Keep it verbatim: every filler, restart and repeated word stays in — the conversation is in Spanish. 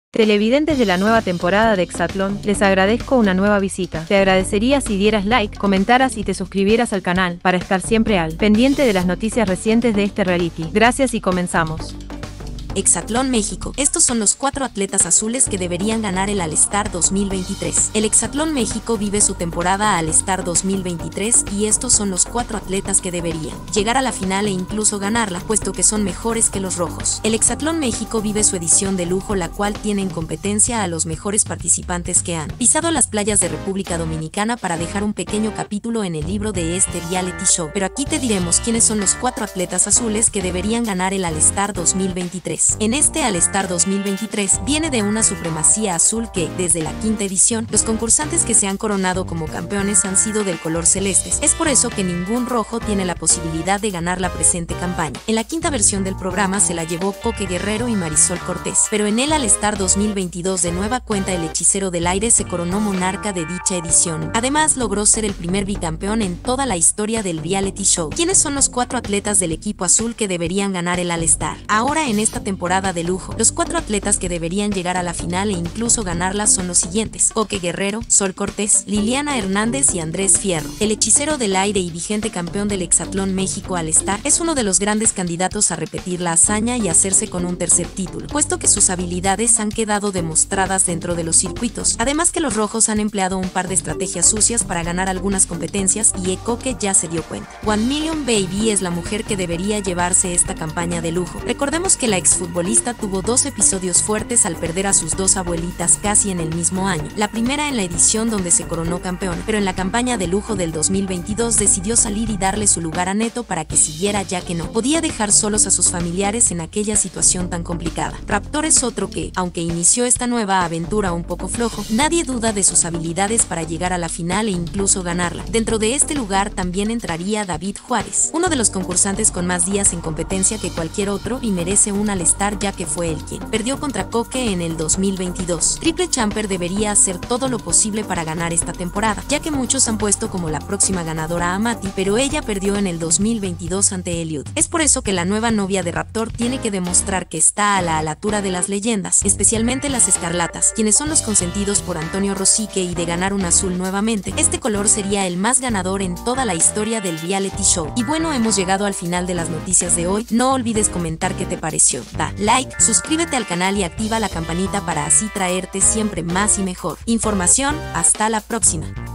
Televidentes de la nueva temporada de Exatlón, les agradezco una nueva visita. Te agradecería si dieras like, comentaras y te suscribieras al canal, para estar siempre al pendiente de las noticias recientes de este reality. Gracias y comenzamos. Exatlón México. Estos son los cuatro atletas azules que deberían ganar el All-Star dos mil veintitrés. El Exatlón México vive su temporada All-Star dos mil veintitrés y estos son los cuatro atletas que deberían llegar a la final e incluso ganarla, puesto que son mejores que los rojos. El Exatlón México vive su edición de lujo, la cual tiene en competencia a los mejores participantes que han pisado las playas de República Dominicana para dejar un pequeño capítulo en el libro de este reality show. Pero aquí te diremos quiénes son los cuatro atletas azules que deberían ganar el All-Star dos mil veintitrés. En este All-Star dos mil veintitrés viene de una supremacía azul que, desde la quinta edición, los concursantes que se han coronado como campeones han sido del color celestes. Es por eso que ningún rojo tiene la posibilidad de ganar la presente campaña. En la quinta versión del programa se la llevó Coque Guerrero y Marisol Cortés, pero en el All-Star dos mil veintidós de nueva cuenta el hechicero del aire se coronó monarca de dicha edición. Además logró ser el primer bicampeón en toda la historia del reality show. ¿Quiénes son los cuatro atletas del equipo azul que deberían ganar el All-Star? Ahora en esta temporada temporada de lujo, los cuatro atletas que deberían llegar a la final e incluso ganarla son los siguientes: Coque Guerrero, Sol Cortés, Liliana Hernández y Andrés Fierro. El hechicero del aire y vigente campeón del Exatlón México All-Star es uno de los grandes candidatos a repetir la hazaña y hacerse con un tercer título, puesto que sus habilidades han quedado demostradas dentro de los circuitos. Además que los rojos han empleado un par de estrategias sucias para ganar algunas competencias y Coque ya se dio cuenta. One Million Baby es la mujer que debería llevarse esta campaña de lujo. Recordemos que la exfutbolista tuvo dos episodios fuertes al perder a sus dos abuelitas casi en el mismo año. La primera en la edición donde se coronó campeón, pero en la campaña de lujo del dos mil veintidós decidió salir y darle su lugar a Neto para que siguiera, ya que no podía dejar solos a sus familiares en aquella situación tan complicada. Raptor es otro que, aunque inició esta nueva aventura un poco flojo, nadie duda de sus habilidades para llegar a la final e incluso ganarla. Dentro de este lugar también entraría David Juárez, uno de los concursantes con más días en competencia que cualquier otro y merece un All-Star, ya que fue él quien perdió contra Coque en el dos mil veintidós. Triple Champer debería hacer todo lo posible para ganar esta temporada, ya que muchos han puesto como la próxima ganadora a Mati, pero ella perdió en el dos mil veintidós ante Eliud. Es por eso que la nueva novia de Raptor tiene que demostrar que está a la altura de las leyendas, especialmente las escarlatas, quienes son los consentidos por Antonio Rosique, y de ganar un azul nuevamente, este color sería el más ganador en toda la historia del reality show. Y bueno, hemos llegado al final de las noticias de hoy. No olvides comentar qué te pareció. Da like, suscríbete al canal y activa la campanita para así traerte siempre más y mejor información. Hasta la próxima.